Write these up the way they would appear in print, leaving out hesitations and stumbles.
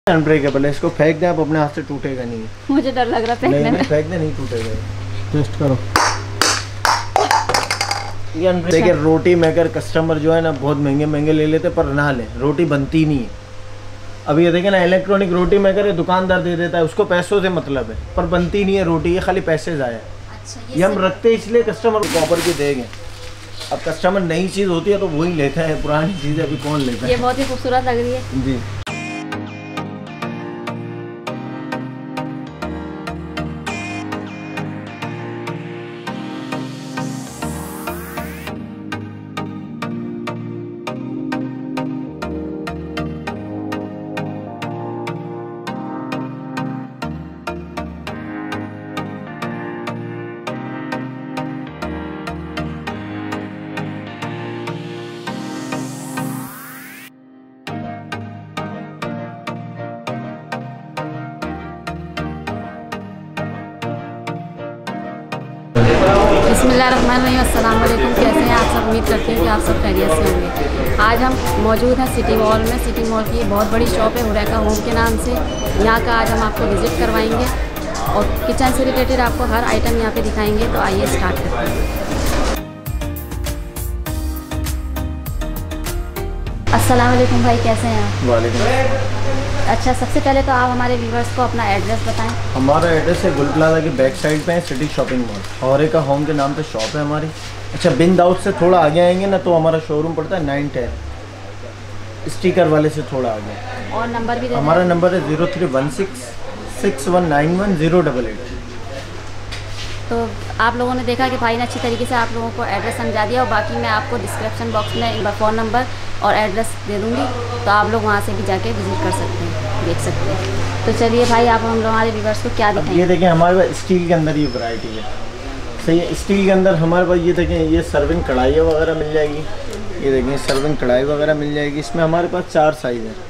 Unbreakable है, इसको फेंक दें आप अपने हाथ से टूटेगा नहीं। मुझे डर लग रहा है फेंकने में। फेंक दे, नहीं टूटेगा। टेस्ट करो ये अनब्रेकेबल। देखिए रोटी मेकर कस्टमर जो है ना बहुत महंगे ले लेते पर ना ले, रोटी बनती नहीं है। अब ये देखें ना इलेक्ट्रॉनिक रोटी मेकर है, दुकानदार दे देता है, उसको पैसों से मतलब है पर बनती नहीं है रोटी, ये खाली पैसे जाए। अच्छा, ये हम रखते इसलिए कस्टमर को कॉपर की देंगे। अब कस्टमर नई चीज़ होती है तो वही लेता है, पुरानी चीज़ अभी कौन लेता है। ये बहुत ही खूबसूरत लग रही है जी। बिस्मिल्लाहिर्रहमानिर्रहीम, अस्सलाम वालेकुम। कैसे हैं आप सब? उम्मीद करती हूँ कि आप सब खैरियत से होंगे। आज हम मौजूद हैं सिटी मॉल में। सिटी मॉल की बहुत बड़ी शॉप है हुरैका होम के नाम से। यहाँ का आज हम आपको विज़िट करवाएंगे और किचन से रिलेटेड आपको हर आइटम यहाँ पे दिखाएंगे। तो आइए स्टार्ट करते हैं। अस्सलाम वालेकुम भाई, कैसे हैं आप? वालेकुम। अच्छा, सबसे पहले तो आप हमारे व्यूवर्स को अपना एड्रेस बताएं। हमारा एड्रेस है गुल प्लाजा की बैक साइड पे है, सिटी शॉपिंग मॉल, हुरैका होम के नाम पे शॉप है हमारी। अच्छा, बिन दाऊद से थोड़ा आगे आएंगे ना तो हमारा शोरूम पड़ता है 910 स्टिकर वाले से थोड़ा आगे। और नंबर भी हमारा नंबर है 0316 6191 088। तो आप लोगों ने देखा कि भाई ने अच्छी तरीके से आप लोगों को एड्रेस समझा दिया और बाकी मैं आपको डिस्क्रिप्शन बॉक्स में इनका फ़ोन नंबर और एड्रेस दे दूँगी, तो आप लोग वहाँ से भी जाके विज़िट कर सकते हैं, देख सकते हैं। तो चलिए भाई, आप हम लोग हमारे व्यूवर्स को क्या दिखाएंगे? ये देखें हमारे पास स्टील के अंदर ये वैरायटी है। सही है, स्टील के अंदर हमारे पास ये देखें, ये सर्विंग कढ़ाइयाँ वगैरह मिल जाएगी। ये देखें सर्विंग कढ़ाई वगैरह मिल जाएगी। इसमें हमारे पास 4 साइज़ है,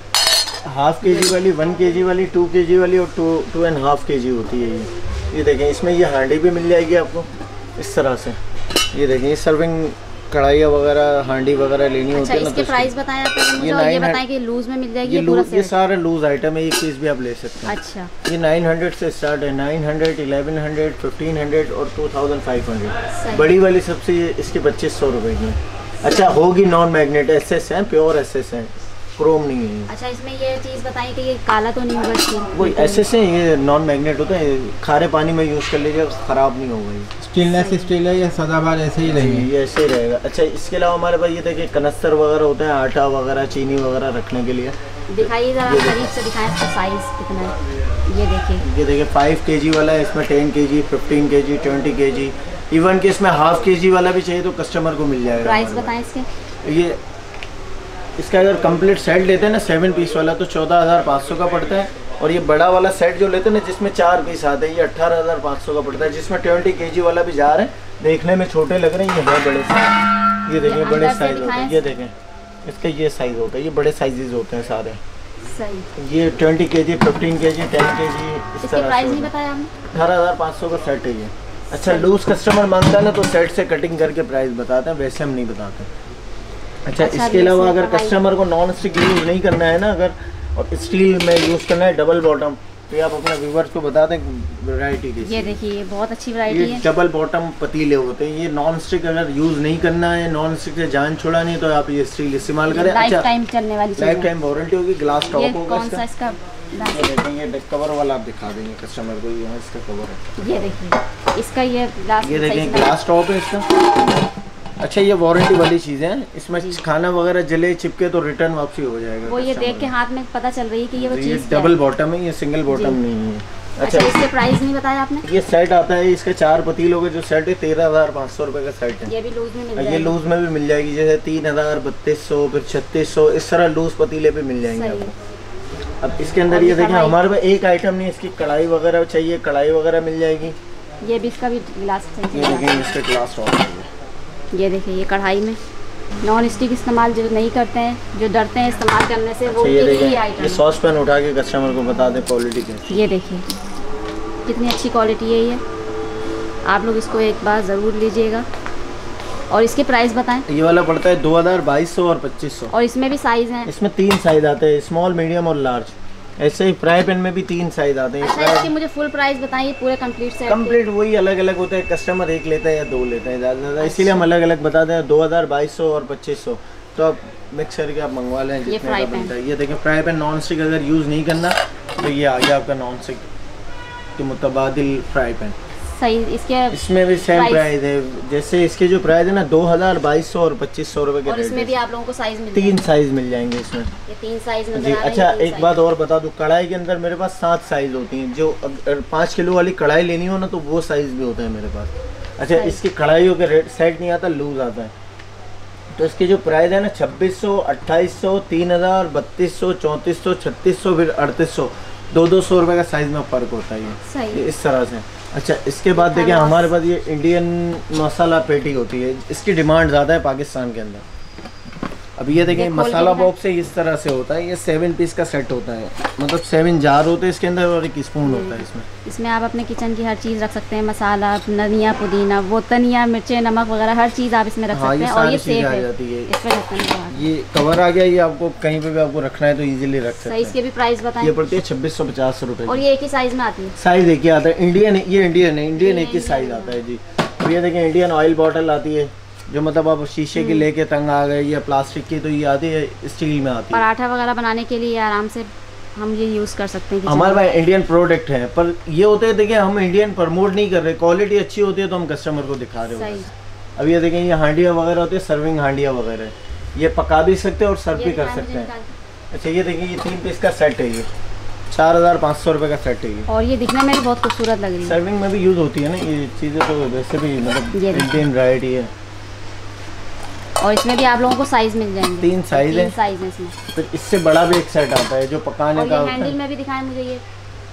½ kg वाली, 1 kg वाली, 2 kg वाली और 2.5 kg होती है। ये देखें इसमें ये हांडी भी मिल जाएगी आपको इस तरह से। ये देखें ये सर्विंग कढ़ाइयाँ वगैरह, हांडी वगैरह लेनी होती है ना। इसके प्राइस बताएं आप मुझे, और ये बताएं कि लूज में मिल जाएगी ये सारे लूज आइटम है, एक पीस भी आप ले सकते हैं। अच्छा, ये 900 से स्टार्ट है, 900, 1100, 1500 और 2500। बड़ी वाली सबसे इसकी 2500 रुपए की। अच्छा, होगी नॉन मैग्नेट, SS है, प्योर SS है, क्रोम नहीं है। अच्छा, इसमें ये चीज़ बताइए कि ये काला तो नहीं होगा स्टील? वही SS है, ये नॉन मैग्नेट होता है, खारे पानी में यूज़ कर लीजिए, ख़राब नहीं होगा। ये स्टेनलेस स्टील है या सदाबहार ऐसे ही रहेगी? ये ऐसे ही रहेगा। अच्छा, इसके अलावा हमारे पास ये देखिए कनस्तर वगैरह होते हैं, आटा वगैरह, चीनी वगैरह रखने के लिए। दिखाइए ज़रा करीब से, दिखाएं इसका साइज़ कितना है। ये देखिए 5 kg वाला है, इसमें 10 kg, 15 kg, 20 kg, इवन कि इसमें ½ kg वाला भी चाहिए तो कस्टमर को मिल जाएगा। प्राइस बताएं इसके। ये इसका अगर कंप्लीट सेट लेते हैं ना 7 पीस वाला तो 14,500 का पड़ता है। और ये बड़ा वाला सेट जो लेते हैं ना जिसमें 4 पीस आते हैं, ये 18,500 का पड़ता है। जिसमें 20 kg वाला भी जा रहे हैं, देखने में छोटे लग रहे हैं, ये है बड़े साइज। ये देखें बड़े साइज होते हैं। ये देखें इसका ये साइज होता है, ये बड़े साइजेस होते हैं सारे। सही। ये 20 kg, 15 kg, 10 kg इस तरह। प्राइस नहीं बताया आपने? 18,500 का सेट है ये। अच्छा, लूज कस्टमर मांगता है ना तो सेट से कटिंग करके प्राइस बताते हैं, वैसे हम नहीं बताते। अच्छा, इसके अलावा अगर कस्टमर को नॉन स्टिक यूज़ नहीं करना है ना, अगर और स्टील में यूज़ करना है डबल बॉटम, तो ये आप अपने व्यूवर्स को बता दें वैरायटी की। ये देखिए ये बहुत अच्छी वैरायटी है। डबल बॉटम पतीले होते हैं। ये नॉन स्टिक अगर यूज़ नहीं करना है, नॉन स्टिक से जान छोड़ानी है तो आप ये स्टील इस्तेमाल करें। लाइफ टाइम चलने वाली चीज़ है। लाइफ टाइम वारंटी होगी। ग्लास टॉप होगा। कौन सा इसका? ये देखेंगे कवर वाला आप दिखा देंगे कस्टमर को, ये इसका कवर है। ये देखिए इसका ये देखें ग्लास टॉप है इसका। अच्छा, ये वारंटी वाली चीज़ है, इसमें खाना वगैरह जले चिपके तो रिटर्न वापसी हो जाएगा। वो ये देख के हाथ में पता चल रही है कि ये वो चीज़ डबल बॉटम है, ये सिंगल बॉटम नहीं है। अच्छा, इसके प्राइस नहीं बताया आपने? ये सेट आता है, इसका 4 पतीलों का जो सेट है 13,500 रुपए का सेट है। ये भी लूज में मिल जाएगी? ये लूज में भी मिल जाएगी, जैसे 3,000, 3200, फिर 3600 इस तरह लूज पतीले पे मिल जाएंगे आपको। अब इसके अंदर ये देखिए हमारे पास एक आइटम नहीं, इसकी कढ़ाई वगैरह चाहिए, कढ़ाई वगैरह मिल जाएगी। ये भी इसका भी ग्लास चाहिए। ये देखिए इसका ग्लास टॉप है। ये देखिए ये कढ़ाई में नॉन स्टिक इस्तेमाल जो नहीं करते हैं, जो डरते हैं इस्तेमाल करने से, वो ये आइटम। ये सॉस पैन उठा के कस्टमर को बता दें क्वालिटी की। ये देखिए कितनी अच्छी क्वालिटी है ये, आप लोग इसको एक बार ज़रूर लीजिएगा। और इसके प्राइस बताएं। ये वाला पड़ता है 2,000, 2,200 और 2,500। और इसमें भी साइज़ हैं? इसमें 3 साइज आते हैं, स्मॉल, मीडियम और लार्ज। ऐसे ही फ्राई पैन में भी 3 साइज आते हैं। अच्छा, इसकी मुझे फुल प्राइस बताइए पूरे कंप्लीट सेट। कंप्लीट वही अलग अलग होता है, कस्टमर एक लेता है या 2 लेता है ज़्यादा ज़्यादा, इसीलिए हम अलग अलग बताते हैं। 2000, 2200 और 2500, तो आप मिक्स करके आप मंगवा लें जितने का बनता है। ये देखिए फ्राई पैन नॉन स्टिक अगर यूज़ नहीं करना तो ये आ गया आपका नॉन स्टिक के मुतबादिल फ्राई पैन। सही, इसमें भी सेम प्राइस है। जैसे इसके जो प्राइस है ना 2000, 2200 और 2500 रुपए के और रेट इसमें भी आप लोगों को साइज मिल 3 साइज मिल जाएंगे इसमें। ये 3 साइज जी। नजर आ रहे हैं। अच्छा, ये 3 एक साइज। बात और बता दूं, कढ़ाई के अंदर मेरे पास 7 साइज होती हैं। जो अगर 5 किलो वाली कढ़ाई लेनी हो ना तो वो साइज भी होता है मेरे पास। अच्छा, इसकी कढ़ाइयों के रेट सेट नहीं आता, लूज आता है। तो इसकी जो प्राइस है ना 2600, 2800, 3000, 3200, 3400, 3600, फिर 3800, 200 रुपये का साइज में फ़र्क होता है ये इस तरह से। अच्छा, इसके बाद देखिए हमारे पास ये इंडियन मसाला पेटी होती है, इसकी डिमांड ज़्यादा है पाकिस्तान के अंदर। अब ये देखिए मसाला बॉक्स है, इस तरह से होता है। ये 7 पीस का सेट होता है, मतलब 7 जार होते हैं इसके अंदर और 1 स्पून होता है इसमें। इसमें आप अपने किचन की हर चीज़ रख सकते हैं, मसाला, धनिया, पुदीना, वो धनिया, मिर्चें, नमक वगैरह हर चीज़ आप इसमें रख सकते हैं। और ये सेफ है, इस पे ढक्कन लगा है। ये कवर आ गया, ये आपको कहीं पे भी आपको रखना है तो इजीली रख सकते हैं। सही, इसके भी प्राइस बताएं। ये पड़ती है 2650 रुपए। और ये एक ही साइज में आती है। साइज एक ही आता है, इंडियन है ये, इंडियन है, इंडियन एक ही साइज आता है जी। अब ये देखिए इंडियन ऑयल बॉटल आती है, जो मतलब आप शीशे की लेके तंग आ गए या प्लास्टिक की, तो ये आती है स्टील में आती है। पराठा वगैरह बनाने के लिए आराम से हम ये यूज़ कर सकते हैं। हमारे पास इंडियन प्रोडक्ट है, पर ये होते हैं देखिए हम इंडियन प्रमोट नहीं कर रहे, क्वालिटी अच्छी होती है तो हम कस्टमर को दिखा रहे हैं। अब ये देखें ये हांडिया वगैरह होती है, सर्विंग हांडिया वगैरह, ये पका भी सकते हैं और सर्व भी कर सकते हैं। अच्छा, ये देखिए ये 3 पीस का सेट है, ये 4500 रुपये का सेट है ये। और ये दिखने में भी बहुत खूबसूरत लग रही है। सर्विंग में भी यूज़ होती है ना ये चीज़ें, तो वैसे भी मतलब इंडियन वैरायटी है। और इसमें भी आप लोगों को साइज मिल जाएंगे, 3 साइज है। 3 साइज है इसमें। फिर इससे बड़ा भी एक सेट आता है जो पकाने का होता है। हैंडल में भी दिखाएं मुझे ये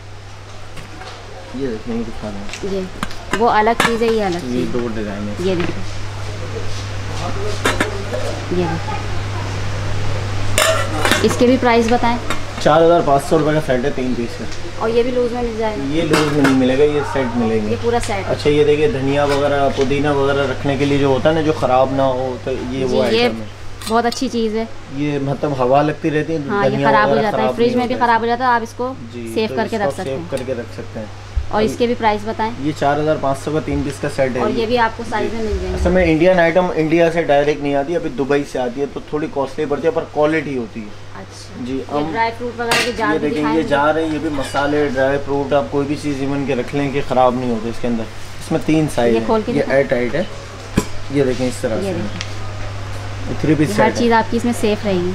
देखिए, ये दिखा दें। ये वो अलग चीज़ है, ये अलग ये चीज़। 2 डिज़ाइन है। ये देखिए, ये देखिए। इसके भी प्राइस बताएं। 4500 रुपये का सेट है 3 पीस का। और ये भी लूज में मिल जाएगा। ये लूज में नहीं मिलेगा, ये सेट मिलेंगे, ये पूरा सेट। अच्छा, ये देखिए धनिया वगैरह, पुदीना वगैरह रखने के लिए जो होता है ना, जो ख़राब ना हो, तो ये वो आइटम है। बहुत अच्छी चीज़ है। ये मतलब हवा लगती रहती है, हाँ, ये ख़राब हो जाता है, फ्रिज में भी ख़राब हो जाता है, आप इसको सेव करके रख सकते हैं। सेव करके रख सकते हैं। और इसके भी प्राइस बताएं। ये 4500 का 3 पीस का सेट है। और ये भी आपको साइज में मिल जाएगा। असल में इंडियन आइटम इंडिया से डायरेक्ट नहीं आती, अभी दुबई से आती है, तो थोड़ी कॉस्टली पड़ती है, पर क्वालिटी होती है। अच्छा जी। ये ड्राई फ्रूट वगैरह के जार ये भी देखें, ये जार है, ये भी मसाले, ड्राई फ्रूट, आप कोई भी चीज़ इवन के रख लें कि ख़राब नहीं होते इसके अंदर। इसमें 3 साइज है, ये एयर टाइट है। ये देखें इस तरह से 3 पीस सेट, हर चीज़ आपकी इसमें सेफ रहेगी।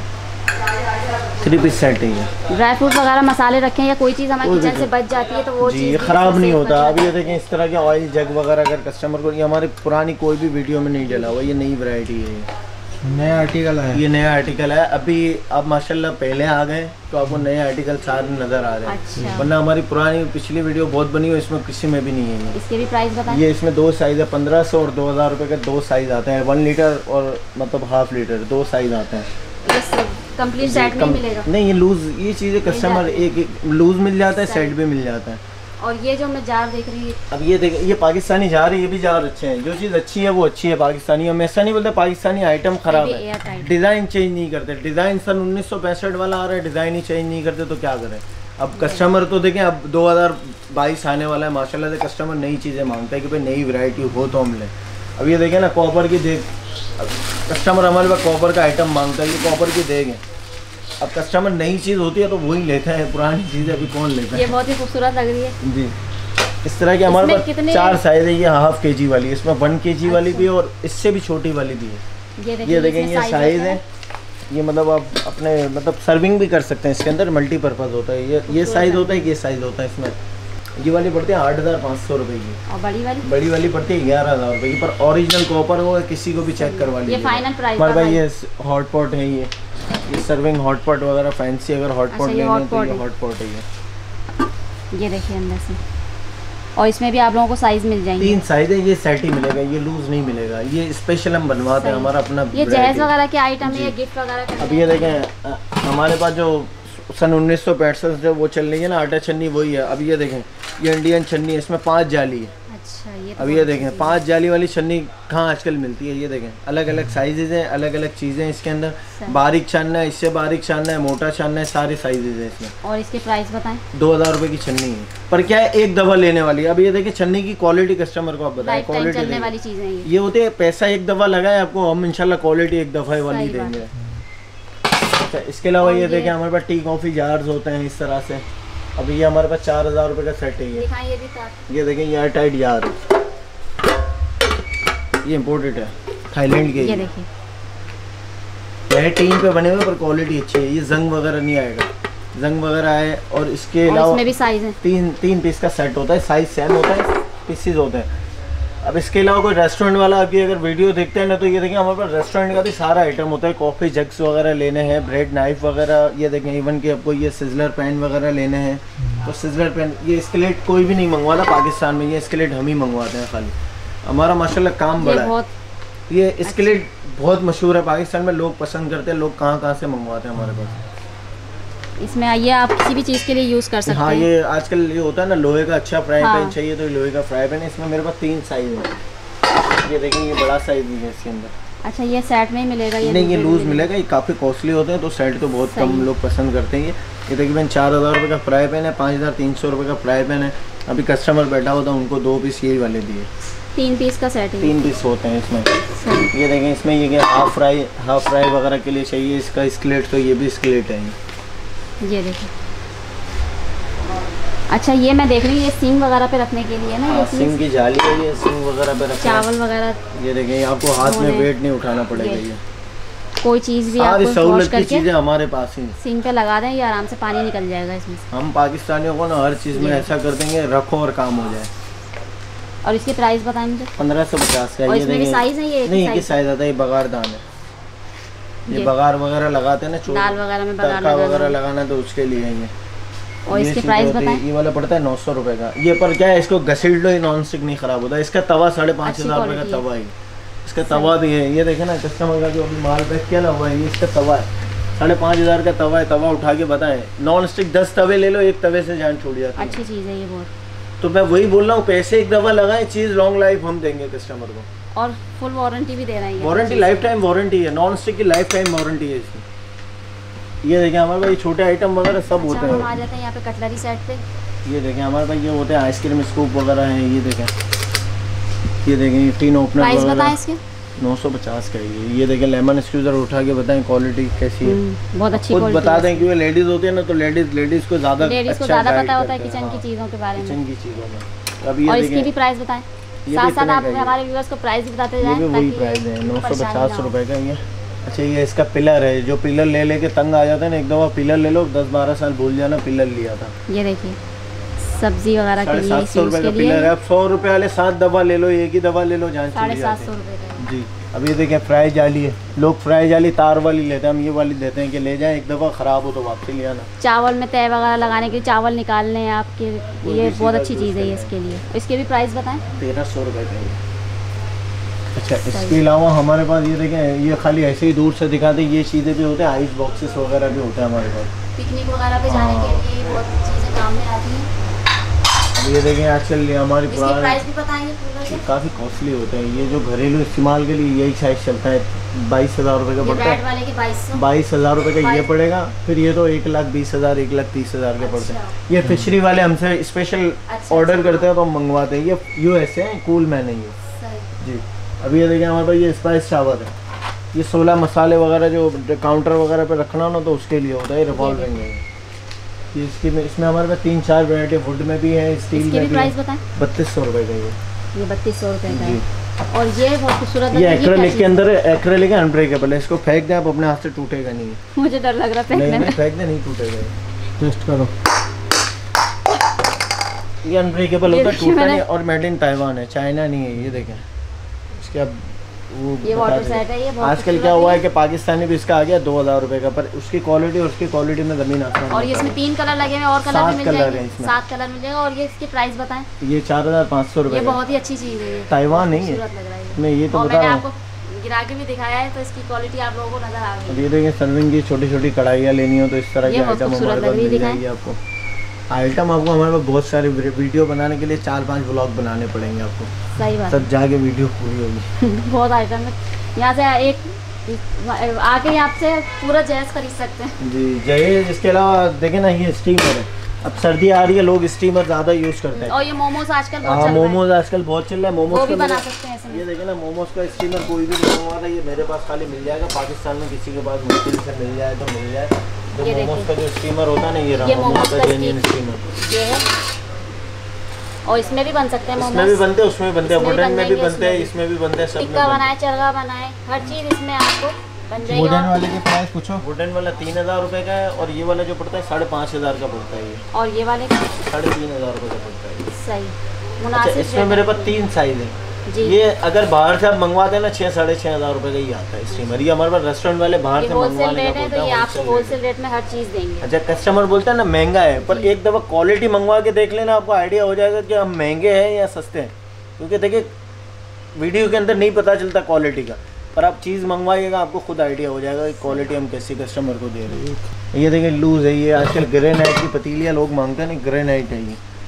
3 पीस सेट है ये। ड्राई फ्रूट वगैरह मसाले रखें या कोई चीज़ हमारे किचन से बच जाती है तो वो जी, ये ख़राब नहीं होता। अब ये देखें इस तरह के ऑयल जग वगैरह अगर कस्टमर को, ये हमारी पुरानी कोई भी वीडियो में नहीं डला हुआ, ये नई वैरायटी है, नया आर्टिकल है। ये नया आर्टिकल है। अभी आप माशाल्लाह पहले आ गए तो आपको नए आर्टिकल सारे नज़र आ रहे हैं। अच्छा। वरना हमारी पुरानी पिछली वीडियो बहुत बनी हुई, इसमें किसी में भी नहीं है। इसके भी प्राइस बताएं। ये इसमें 2 साइज़ है, 1500 और 2000 रुपये के 2 साइज़ आते हैं, 1 लीटर और मतलब हाफ लीटर, 2 साइज़ आते हैं। ये कंप्लीट सेट नहीं मिलेगा। नहीं, ये लूज़, ये चीज़ें कस्टमर एक लूज़ मिल जाता है, सेट भी मिल जाता है। और ये जो मैं जार देख रही हूँ, अब ये देख, ये पाकिस्तानी जार है, ये भी जार अच्छे हैं। जो चीज़ अच्छी है वो अच्छी है पाकिस्तानी। हम ऐसा नहीं बोलते पाकिस्तानी आइटम ख़राब है, डिज़ाइन चेंज नहीं करते। डिज़ाइन सन 1965 वाला आ रहा है, डिज़ाइन ही चेंज नहीं करते तो क्या करें। अब कस्टमर तो देखें, अब 2022 आने वाला है, माशाल्लाह से कस्टमर नई चीज़ें मांगता है कि भाई नई वैरायटी हो तो हम लें। अब ये देखें ना, कॉपर की देख, कस्टमर हमारे पास कॉपर का आइटम मांगता है, ये कॉपर की देख है। अब कस्टमर नई चीज़ होती है तो वही लेता है, पुरानी चीज़ अभी कौन लेता है। ये बहुत ही खूबसूरत लग रही है जी। इस तरह के हमारे पास 4 साइज़ है। ये हाफ kg वाली है, इसमें 1 kg वाली भी है और इससे भी छोटी वाली भी है। ये देखें, ये साइज़ है। ये मतलब आप अपने मतलब सर्विंग भी कर सकते हैं, इसके अंदर मल्टीपर्पज़ होता है। ये साइज़ होता है, ये साइज़ होता है। इसमें ये वाली पड़ती है 8500 रुपये की, और बड़ी वाली पड़ती है 11000 रुपये की, पर ओरिजिनल कॉपर हो, किसी को भी चेक करवा लीजिए। ये फाइनल प्राइस पर भाई ये हॉट पॉट है, ये सर्विंग हॉट पॉट वगैरह फैंसी अगर हॉट पॉट लेंगे तो ये हॉट पॉट है। ये देखिए अंदर से, और इसमें भी आप लोगों को साइज मिल जाएंगे। 3 साइज है, ये सेट ही मिलेगा, ये लूज नहीं मिलेगा। ये स्पेशल हम बनवाते हैं, हमारा अपना। ये जहेज वगैरह के आइटम है, ये गिफ्ट वगैरह। अब ये देखें, हमारे पास जो सन 1965 से वो चल रही है ना आटा छन्नी, वही है। अब ये देखें, ये इंडियन छन्नी है, इसमें 5 जाली है। अच्छा, ये तो अब ये देखें 5 जाली वाली छन्नी कहाँ आजकल मिलती है। ये देखें अलग अलग साइजेज हैं, अलग अलग चीज़ें इसके अंदर। बारीक छानना है, इससे बारीक छानना है, मोटा छानना है, सारे साइजेज हैं इसमें। और इसके प्राइस बताएं। 2000 रुपये की छन्नी है, पर क्या है एक दफ़ा लेने वाली है। अब ये देखिए छन्नी की क्वालिटी कस्टमर को आप बताएं, लाइफ टाइम क्वालिटी चलने वाली चीजें हैं ये होते हैं। पैसा एक दफ़ा लगाए आपको, हम इंशाल्लाह क्वालिटी एक दफ़ा वाली सही बात। देंगे। अच्छा, इसके अलावा और ये ये- देखें हमारे पास टी कॉफ़ी जार्स होते हैं इस तरह से। अब ये हमारे पास 4000 रुपये का सेट है। दिखाएं ये भी तार। ये देखें एयर टाइट जार, ये इम्पोर्टेड है थाईलैंड के। ये देखिए यह टीन पे बने हुए पर क्वालिटी अच्छी है। ये जंग वगैरह नहीं आएगा, जंग वगैरह आए। और इसके और अलावा इसमें भी साइज है। तीन पीस का सेट होता है, साइज सेम होता है, पीसीज होते हैं। अब इसके अलावा कोई रेस्टोरेंट वाला आपकी अगर वीडियो देखते हैं ना, तो ये देखें हमारे पास रेस्टोरेंट का भी सारा आइटम होता है। कॉफ़ी जग्स वगैरह लेने हैं, ब्रेड नाइफ वगैरह, ये देखें इवन कि आपको ये सिजलर पैन वगैरह लेने हैं तो सिजलर पैन। ये स्केलेट कोई भी नहीं मंगवाता पाकिस्तान में, ये स्केलेट हम ही मंगवाते हैं खाली। हमारा माशाल्लाह काम बड़ा है। ये स्केलेट बहुत मशहूर है पाकिस्तान में, लोग पसंद करते हैं। लोग कहाँ से मंगवाते हैं हमारे पास। इसमें ये आप किसी भी चीज़ के लिए यूज़ कर सकते हाँ, हैं। ये आजकल ये होता है ना लोहे का अच्छा फ्राई हाँ। पैन चाहिए तो लोहे का फ्राई पैन है। इसमें मेरे पास 3 साइज है। ये देखें ये बड़ा साइज भी है इसके अंदर। अच्छा, ये सेट में ही मिलेगा? ये नहीं, ये लूज मिलेगा। ये काफ़ी कॉस्टली होते हैं तो सेट तो बहुत कम लोग पसंद करते हैं। ये तकरीबन 4000 रुपये का फ्राई पैन है, 5300 रुपये का फ्राई पैन है। अभी कस्टमर बैठा हुआ था, उनको 2 पीस यही वाले दिए। 3 पीस का सेट है। 3 पीस होते हैं इसमें। सही। ये देखें इसमें ये हाफ फ्राई वगैरह के लिए चाहिए इसका स्केलेट, तो ये भी स्केलेट है। ये देखिए। अच्छा, ये मैं देख रही हूँ ये सिंग वगैरह पे रखने के लिए ना, ये चीज़ सिंग की जाली है, ये सिंग वगैरह पे रखना है। चावल वगैरह। ये देखें आपको हाथ में वेट नहीं उठाना पड़ेगा। ये कोई चीज़ भी सारी आपको सहूलत वॉश की करके चीज़ें हमारे पास ही। सिंग पे लगा दें, ये आराम से पानी निकल जाएगा इसमें से। हम पाकिस्तानियों को ना हर चीज़ में ऐसा कर देंगे, रखो और काम हो जाए। और इसके प्राइस बताएं मुझे। 1550 का। और ये इसमें भी देखें साइज है, ये नहीं, ये साइज आता है। ये बगार दान है, ये बगार वगैरह लगाते हैं ना, दाल वगैरह में बगार तड़का वगैरह लगाना, तो उसके लिए है ये। और ये इसके चीज़ प्राइस होती है, बताएं। ये वाला पड़ता है 900 रुपये का। ये पर क्या है, इसको घसीट लो, ये नॉन स्टिक नहीं ख़राब होता। इसका तवा 5500 रुपये का तवा है। इसका तवा भी है। ये देखे ना कस्टमर का जो अभी माल पैक किया ना हुआ है, ये इसका तवा है। 5500 का तवा है। तवा उठा के बताएं, नॉन स्टिक 10 तवे ले लो, एक तवे से जान छोड़ जाती है। अच्छी चीज़ है ये बहुत। तो मैं वही बोल रहा हूँ, पैसे एक दफ़ा लगाएं, चीज़ लॉन्ग लाइफ हम देंगे कस्टमर को। और फुल वारंटी भी दे रहे हैं। वारंटी लाइफ टाइम वारंटी है, नॉन स्टिक की लाइफ टाइम वारंटी है इसकी। ये देखें हमारे पास छोटे आइटम वगैरह सब होते हम आ हैं। जाते हैं यहाँ पे कटलरी सेट पे। ये देखें हमारे पास ये होते हैं आइसक्रीम स्कूप वगैरह हैं। ये देखें, ये देखें ये टीन ओपनर प्राइस वगैरह बताएं इसके। 950 का है ये देखें लेमन स्क्यूज़र उठा के बताएं क्वालिटी कैसी है। बहुत अच्छी खुद क्वालिटी बता दें क्योंकि लेडीज़ होती है ना, तो लेडीज़ को ज़्यादा लेडीज़ को ज़्यादा पता होता है किचन की चीज़ों के बारे में, किचन की चीज़ों में। अब और ये इसकी भी देखें प्राइस बताएं। ये साथ भी साथ इतने आप का ही है। हमारे व्यूअर्स को प्राइस भी बताते ये जाएं भी वही ताकि प्राइस है, परेशानी ना 950 हो। रुपये का ये। अच्छा, ये इसका पिलर है। जो पिलर ले लेके तंग आ जाते हैं ना, एक दफ़ा पिलर ले लो, 10-12 साल भूल जाना पिलर लिया था। ये देखिए सब्जी वगैरह के लिए, 750 रुपये का के लिए पिलर है। अब 100 रुपये वाले 7 दवा ले लो, एक ही दवा ले लो, जान चली जाती 750 है। रुपये का। जी। अब ये देखें फ्राई जाली है। लोग फ्राई जाली तार वाली लेते हैं, हम ये वाली देते हैं कि ले जाएं, एक दफ़ा ख़राब हो तो वापसी ले आना। चावल में तय वगैरह लगाने के लिए, चावल निकालने हैं आपके, ये भी बहुत सीधा अच्छी यूज़ चीज़ है ये करना है। इसके लिए। इसके भी प्राइस बताएं। 1300 रुपये का ये। अच्छा, इसके अलावा हमारे पास ये देखें, ये खाली ऐसे ही दूर से दिखाते, ये चीज़ें भी होते हैं, आइस बॉक्सेस वगैरह भी होते हैं हमारे पास। पिकनिक वगैरह पे जाने के लिए बहुत चीज़ें काम में आती हैं। ये देखें आजकल ये हमारी इसके पुरानी प्राइस भी बताएंगे पूरा से। काफ़ी कॉस्टली होते हैं। ये जो घरेलू इस्तेमाल के लिए यही साइज़ चलता है, 22,000 रुपये का ये पड़ता ब्रेड है। वाले के 2200। 22,000 रुपये का ये 22 पड़ेगा। फिर ये तो 1,20,000 1,30,000 के पड़ते हैं। अच्छा। ये फिशरी वाले हमसे स्पेशल अच्छा, ऑर्डर अच्छा। करते हैं तो हम मंगवाते हैं। ये यूएस है, कूल मैन है ये। सही। जी। अभी ये देखिए हमारे पास ये स्पाइस चावल है। ये 16 मसाले वगैरह जो काउंटर वगैरह पे रखना हो ना, तो उसके लिए होता है। रिवॉल्विंग है ये। इसकी में इसमें हमारे पास 3-4 वैरायटी वुड में भी है, स्टील इसके में भी भी प्राइस है। बताएं। 3200 रुपये का ये। ये 3200 रुपये का जी। है। और ये बहुत खूबसूरत ये लग रहा है। एक्रेलिक के अंदर है। एक्रेलिक है, अनब्रेकेबल है। इसको फेंक दें आप, अपने हाथ से टूटेगा नहीं। मुझे डर लग रहा है नहीं फेंकने में। फेंक दे, नहीं टूटेगा ये। टेस्ट करो। ये अनब्रेकेबल होता है, देखिए टूटता मैंने- नहीं। और मेड इन ताइवान है, चाइना नहीं है। ये देखें इसके अब वो ये बता वाटर देंगे। सेट है, ये बहुत आजकल खूबसूरत क्या हुआ है। है कि पाकिस्तानी भी इसका आ गया 2000 रुपये का, पर उसकी क्वालिटी और उसकी क्वालिटी में ज़मीन आसमान और ये का इसमें फर्क 3 कलर लगे हुए हैं, और कलर 7 भी मिल कलर जाएंगे। हैं इसमें। 7 कलर मिल जाएगा। और ये इसके प्राइस बताएं। है। ये 4500 ये रुपये का। बहुत ही अच्छी चीज़ है ये। ताइवान नहीं है। खूबसूरत लग रहा है ये। मैं ये तो और बता मैंने रहा हूँ। आपको गिरा के भी दिखाया है, तो इसकी क्वालिटी आप लोगों को नजर आ अब गई। ये देखिए सर्विंग की छोटी छोटी कढ़ाइयाँ लेनी हो तो इस तरह ये की बहुत आइटम खूबसूरत हमारे लग पास रही है, मिल दिखाएं। जाएगी आपको। आइटम आपको हमारे पास बहुत सारे वीडियो बनाने के लिए 4-5 ब्लॉग बनाने पड़ेंगे आपको, सही बात तब जाके वीडियो पूरी होगी। बहुत आइटम है, यहाँ से एक आके आपसे पूरा जैस खरीद सकते हैं। जी जय। इसके अलावा देखें ना, ये स्टीमर है, अब सर्दी आ रही है, लोग स्टीमर ज़्यादा यूज़ करते हैं। और ये मोमोज आजकल बहुत हाँ, चल रहा है। मोमोज आजकल बहुत चल रहा है। मोमोज वो भी बना सकते हैं इसमें। ये देखें ना, मोमोज का स्टीमर कोई भी नहीं मंगवा रहा है, ये मेरे पास खाली मिल जाएगा। पाकिस्तान में किसी के पास मुश्किल से मिल जाए तो मिल जाए। तो ये मोमोज का जो स्टीमर होता है ना, ये ये मोमोज का जेन्युइन स्टीमर ये है। और इसमें भी बन सकते हैं इसमें भी बनते हैं, उसमें भी बनते हैं, वुडन में भी बनते हैं, इसमें इसमें भी बनते हैं, सब में टिक्का बनते बनाए, चरगा बनाए, हर चीज़ इसमें आपको बन जाएगी। वुडन वाले के प्राइस पूछो। हैं। वुडन वाला 3000 रुपये का है, और ये वाला जो पड़ता है 5500 का पड़ता है। ये और ये वाले का 3500 रुपये का पड़ता है। सही अच्छा, मुनासिब इसमें मेरे पास 3 साइज है। जी। ये अगर बाहर से आप मंगवाते हैं ना, 6-6500 रुपये का ही आता है स्टीमर। ये हमारे पास रेस्टोरेंट वाले बाहर से होलसेल मंगवाने रेट का है, बोलते तो ये हैं, आपको होलसेल रेट में हर चीज़ देंगे। अच्छा, कस्टमर बोलता है ना महंगा है, पर एक दफ़ा क्वालिटी मंगवा के देख लेना, आपको आइडिया हो जाएगा कि हम महंगे हैं या सस्ते हैं। क्योंकि देखिए वीडियो के अंदर नहीं पता चलता क्वालिटी का, पर आप चीज़ मंगवाइएगा आपको खुद आइडिया हो जाएगा कि क्वालिटी हम कैसी कस्टमर को दे रहे हैं। ये देखिए लूज़ है, ये आजकल ग्रेनाइट की पतीलियाँ लोग मांगते हैं ना, ग्रेनाइट है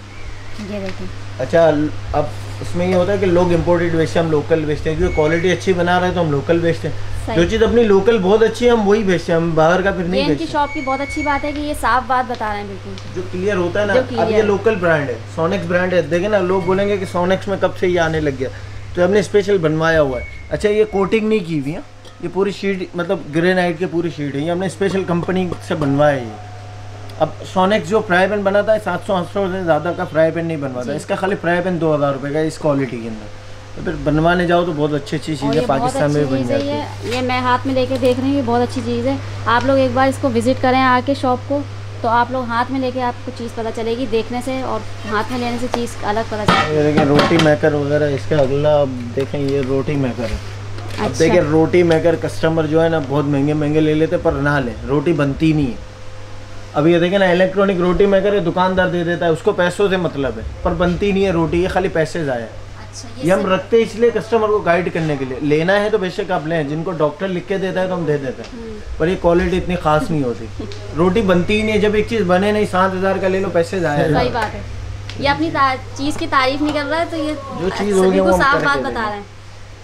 ये। देखिए। अच्छा, अब इसमें ये होता है कि लोग इम्पोर्टेड बेचते हैं, हम लोकल बेचते हैं, क्योंकि क्वालिटी अच्छी बना रहे हैं तो हम लोकल बेचते हैं। जो चीज़ अपनी लोकल बहुत अच्छी है हम वही बेचते हैं, हम बाहर का फिर नहीं इनकी बेचते। शॉप की बहुत अच्छी बात है कि ये साफ बात बता रहे हैं बिल्कुल, जो क्लियर होता है ना। जो अब clear ये लोकल ब्रांड है, सोनेक्स ब्रांड है। देखें ना, लोग बोलेंगे कि सोनेक्स में कब से ये आने लग गया, तो हमने स्पेशल बनवाया हुआ है। अच्छा, ये कोटिंग नहीं की हुई है, ये पूरी शीट मतलब ग्रेनाइट की पूरी शीट है, ये हमने स्पेशल कंपनी से बनवाया है। अब सोनेक्स जो फ्राई पैन बनाता है 700-800 से ज़्यादा का फ्राई पैन नहीं बनवाता, इसका खाली फ्राई पैन 2000 रुपये का इस क्वालिटी के अंदर। तो फिर बनवाने जाओ तो बहुत अच्छी चीज़ है, पाकिस्तान में भी बन जाती है। ये मैं हाथ में लेके देख रही हूँ, ये बहुत अच्छी चीज़ है। आप लोग एक बार इसको विजिट करें आके शॉप को, तो आप लोग हाथ में लेके आपको चीज़ पता चलेगी देखने से, और हाथ में लेने से चीज़ अलग पता चलेगी। ये देखिए रोटी मेकर वगैरह, इसका अगला अब देखें, ये रोटी मेकर है। अब अच्छा। देखिए रोटी मेकर कस्टमर जो है ना बहुत महंगे महंगे ले लेते, पर ना ले, रोटी बनती नहीं है। अब ये देखें ना, इलेक्ट्रॉनिक रोटी मेकर है, दुकानदार दे देता है, उसको पैसों से मतलब है, पर बनती नहीं है रोटी, ये खाली पैसे ज़ाया। अच्छा, ये हम रखते हैं इसलिए कस्टमर को गाइड करने के लिए। लेना है तो बेशक आप लें, जिनको डॉक्टर लिख के देता है तो हम दे देते हैं, पर ये क्वालिटी इतनी खास नहीं होती। रोटी बनती ही नहीं है, जब एक चीज़ बने नहीं 7000 का ले लो, पैसे ज़ाया। सही बात है, ये अपनी चीज़ की तारीफ नहीं कर रहा है, तो ये जो चीज़ होगी वो हम साफ करके बात देंगे। बता रहे हैं।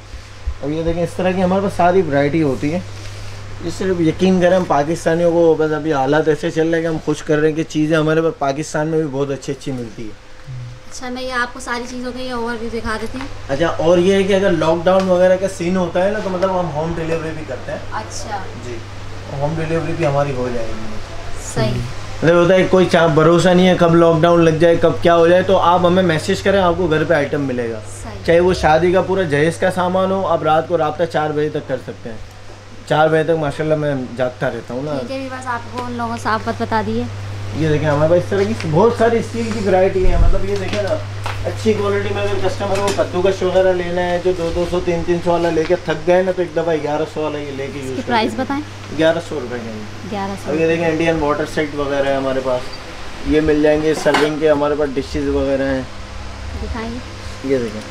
अब ये देखें, इस तरह की हमारे पास सारी वैरायटी होती है। ये सिर्फ यकीन करें, हम पाकिस्तानियों को बस अभी हालात ऐसे चल रहे हैं कि हम खुश कर रहे हैं कि चीज़ें हमारे पास पाकिस्तान में भी बहुत अच्छी अच्छी मिलती है। अच्छा, मैं ये आपको सारी चीज़ों का ये ओवरव्यू दिखा देती हूँ। अच्छा, और ये है कि अगर लॉकडाउन वगैरह का सीन होता है ना, तो मतलब हम होम डिलीवरी भी करते हैं। अच्छा, जी, होम डिलीवरी भी हमारी हो जाएगी। सही। मतलब होता है कोई भरोसा नहीं है कब लॉकडाउन लग जाए, कब क्या हो जाए, तो आप हमें मैसेज करें, आपको घर पे आइटम मिलेगा। सही। चाहे वो शादी का पूरा जहेज़ का सामान हो, आप रात को राब्ता 4 बजे तक कर सकते हैं। 4 बजे तक माशाल्लाह मैं जागता रहता हूँ ना। ठीक है, भी बस आपको उन लोगों साफ बात बता दी है। ये देखें, हमारे पास इस तरह की बहुत सारी स्टील की वैरायटी है। मतलब ये देखें ना, अच्छी क्वालिटी में अगर कस्टमर को कद्दूकश वगैरह लेना है, जो 200, 300 वाला लेके थक गए ना, तो एक दफ़ा 1100 वाला ये लेके यूज़ प्राइस बताएं। 1100 रुपये का। 1100। अब ये देखें, इंडियन वाटर सेट वगैरह है हमारे पास, ये मिल जाएंगे। सर्विंग के हमारे पास डिशेज वगैरह हैं, दिखाएंगे। ये देखें।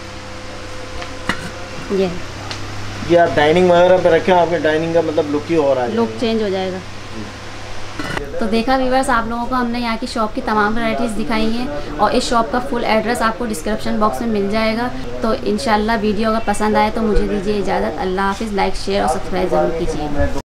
ये आप डाइनिंग वगैरह पे रखें, आपके डाइनिंग का मतलब लुक ही और आ लुक चेंज हो जाएगा। तो देखा व्यूअर्स, आप लोगों को हमने यहाँ की शॉप की तमाम वैरायटीज़ दिखाई हैं, और इस शॉप का फुल एड्रेस आपको डिस्क्रिप्शन बॉक्स में मिल जाएगा। तो इंशाल्लाह वीडियो अगर पसंद आए तो मुझे दीजिए इजाज़त। अल्लाह हाफिज़। लाइक, शेयर और सब्सक्राइब ज़रूर कीजिए।